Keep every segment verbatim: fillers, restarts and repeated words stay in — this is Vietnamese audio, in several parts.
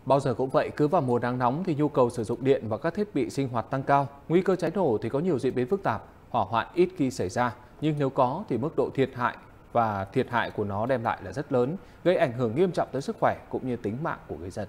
Bao giờ cũng vậy, cứ vào mùa nắng nóng thì nhu cầu sử dụng điện và các thiết bị sinh hoạt tăng cao. Nguy cơ cháy nổ thì có nhiều diễn biến phức tạp, hỏa hoạn ít khi xảy ra. Nhưng nếu có thì mức độ thiệt hại và thiệt hại của nó đem lại là rất lớn, gây ảnh hưởng nghiêm trọng tới sức khỏe cũng như tính mạng của người dân.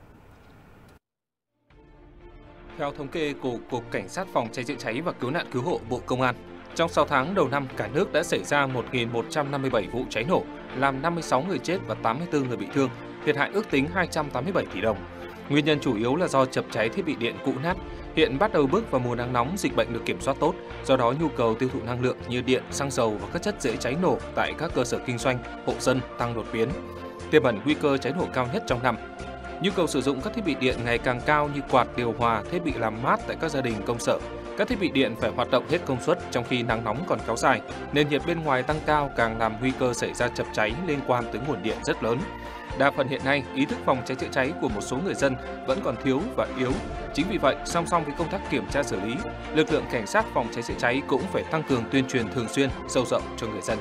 Theo thống kê của Cục Cảnh sát phòng cháy chữa cháy và cứu nạn cứu hộ Bộ Công an, trong sáu tháng đầu năm, cả nước đã xảy ra một nghìn một trăm năm mươi bảy vụ cháy nổ, làm năm mươi sáu người chết và tám mươi tư người bị thương, thiệt hại ước tính hai trăm tám mươi bảy tỷ đồng. Nguyên nhân chủ yếu là do chập cháy thiết bị điện cũ nát. Hiện bắt đầu bước vào mùa nắng nóng, dịch bệnh được kiểm soát tốt, do đó nhu cầu tiêu thụ năng lượng như điện, xăng dầu và các chất dễ cháy nổ tại các cơ sở kinh doanh, hộ dân tăng đột biến, tiềm ẩn nguy cơ cháy nổ cao nhất trong năm. Nhu cầu sử dụng các thiết bị điện ngày càng cao như quạt, điều hòa, thiết bị làm mát tại các gia đình, công sở. Các thiết bị điện phải hoạt động hết công suất trong khi nắng nóng còn kéo dài, nên nhiệt bên ngoài tăng cao càng làm nguy cơ xảy ra chập cháy liên quan tới nguồn điện rất lớn. Đa phần hiện nay, ý thức phòng cháy chữa cháy của một số người dân vẫn còn thiếu và yếu. Chính vì vậy, song song với công tác kiểm tra xử lý, lực lượng cảnh sát phòng cháy chữa cháy cũng phải tăng cường tuyên truyền thường xuyên, sâu rộng cho người dân.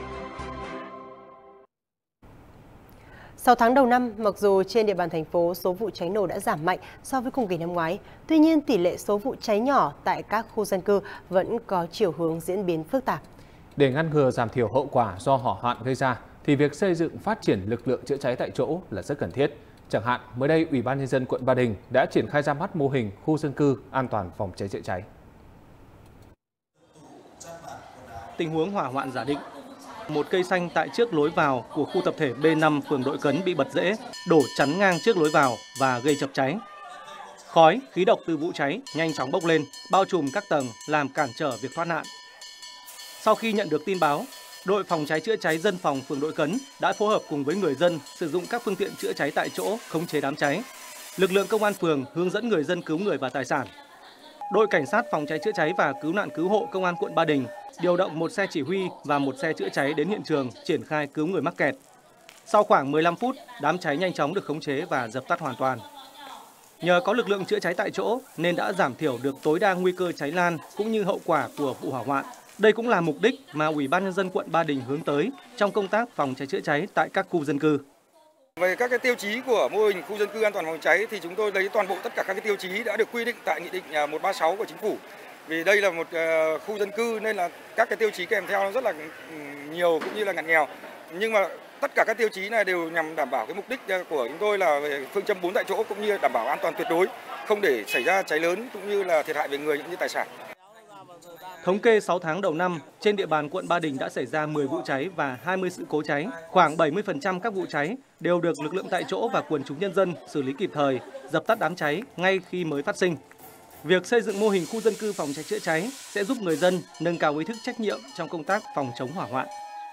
Sau tháng đầu năm, mặc dù trên địa bàn thành phố số vụ cháy nổ đã giảm mạnh so với cùng kỳ năm ngoái, tuy nhiên tỷ lệ số vụ cháy nhỏ tại các khu dân cư vẫn có chiều hướng diễn biến phức tạp. Để ngăn ngừa giảm thiểu hậu quả do hỏa hoạn gây ra, thì việc xây dựng phát triển lực lượng chữa cháy tại chỗ là rất cần thiết. Chẳng hạn, mới đây, Ủy ban Nhân dân quận Ba Đình đã triển khai ra mắt mô hình khu dân cư an toàn phòng cháy chữa cháy. Tình huống hỏa hoạn giả định. Một cây xanh tại trước lối vào của khu tập thể B năm phường Đội Cấn bị bật rễ, đổ chắn ngang trước lối vào và gây chập cháy. Khói, khí độc từ vụ cháy nhanh chóng bốc lên, bao trùm các tầng làm cản trở việc thoát nạn. Sau khi nhận được tin báo, đội phòng cháy chữa cháy dân phòng phường Đội Cấn đã phối hợp cùng với người dân sử dụng các phương tiện chữa cháy tại chỗ khống chế đám cháy. Lực lượng công an phường hướng dẫn người dân cứu người và tài sản. Đội cảnh sát phòng cháy chữa cháy và cứu nạn cứu hộ công an quận Ba Đình điều động một xe chỉ huy và một xe chữa cháy đến hiện trường triển khai cứu người mắc kẹt. Sau khoảng mười lăm phút, đám cháy nhanh chóng được khống chế và dập tắt hoàn toàn. Nhờ có lực lượng chữa cháy tại chỗ nên đã giảm thiểu được tối đa nguy cơ cháy lan cũng như hậu quả của vụ hỏa hoạn. Đây cũng là mục đích mà Ủy ban Nhân dân quận Ba Đình hướng tới trong công tác phòng cháy chữa cháy tại các khu dân cư. Về các cái tiêu chí của mô hình khu dân cư an toàn phòng cháy thì chúng tôi lấy toàn bộ tất cả các cái tiêu chí đã được quy định tại Nghị định một trăm ba mươi sáu của Chính phủ. Vì đây là một khu dân cư nên là các cái tiêu chí kèm theo nó rất là nhiều cũng như là ngặt nghèo. Nhưng mà tất cả các tiêu chí này đều nhằm đảm bảo cái mục đích của chúng tôi là về phương châm bốn tại chỗ cũng như đảm bảo an toàn tuyệt đối, không để xảy ra cháy lớn cũng như là thiệt hại về người cũng như tài sản. Thống kê sáu tháng đầu năm, trên địa bàn quận Ba Đình đã xảy ra mười vụ cháy và hai mươi sự cố cháy. Khoảng bảy mươi phần trăm các vụ cháy đều được lực lượng tại chỗ và quần chúng nhân dân xử lý kịp thời, dập tắt đám cháy ngay khi mới phát sinh. Việc xây dựng mô hình khu dân cư phòng cháy chữa cháy sẽ giúp người dân nâng cao ý thức trách nhiệm trong công tác phòng chống hỏa hoạn.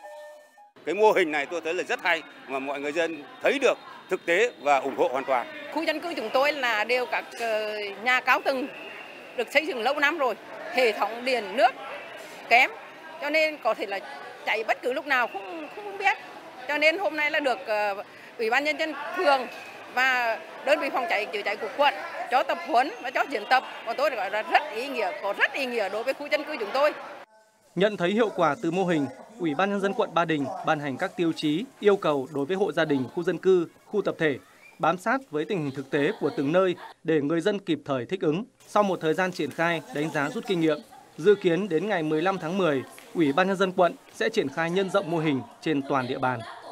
Cái mô hình này tôi thấy là rất hay mà mọi người dân thấy được thực tế và ủng hộ hoàn toàn. Khu dân cư chúng tôi là đều các nhà cao tầng được xây dựng lâu năm rồi, hệ thống điện nước kém cho nên có thể là cháy bất cứ lúc nào không không biết. Cho nên hôm nay là được uh, Ủy ban Nhân dân phường và đơn vị phòng cháy chữa cháy của quận cho tập huấn và cho diễn tập, và tôi gọi là rất ý nghĩa, có rất ý nghĩa đối với khu dân cư chúng tôi. Nhận thấy hiệu quả từ mô hình, Ủy ban Nhân dân quận Ba Đình ban hành các tiêu chí, yêu cầu đối với hộ gia đình, khu dân cư, khu tập thể, bám sát với tình hình thực tế của từng nơi để người dân kịp thời thích ứng. Sau một thời gian triển khai, đánh giá rút kinh nghiệm, dự kiến đến ngày mười lăm tháng mười, Ủy ban Nhân dân quận sẽ triển khai nhân rộng mô hình trên toàn địa bàn.